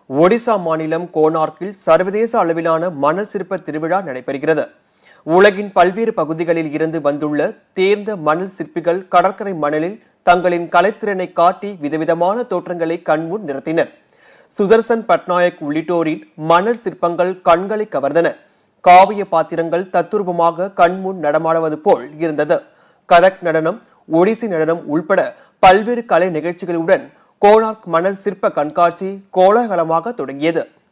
ஒடிசா மாநிலம் கோனார்க்கில் சர்வதேச அளவிலான மணல் சிற்ப திருவிழா நடைபெறுகிறது. உலகின் பல்வேறு பகுதிகளில் இருந்து வந்துள்ள தேர்ந்த மணல் சிற்பிகள் கடற்கரை மணலில் தங்களின் கலைத்திறனை காட்டி விதவிதமான தோற்றங்களை கண்முன் நிறுத்தினர். சுதர்சன் பட்நாயக் உள்ளிட்டோரின் மணல் சிற்பங்கள் கண்களை கவர்ந்தன. காவிய பாத்திரங்கள் தத்துரூபமாக கண்முன் நடமாடுவது போல் இருந்தது. கதக் நடனம், ஒடிசி நடனம் உள்பட பல்வேறு கலை நிகழ்ச்சிகளுடன் கோனார்க் மணல் சிற்ப கண்காட்சி கோலாகலமாக தொடங்கியது.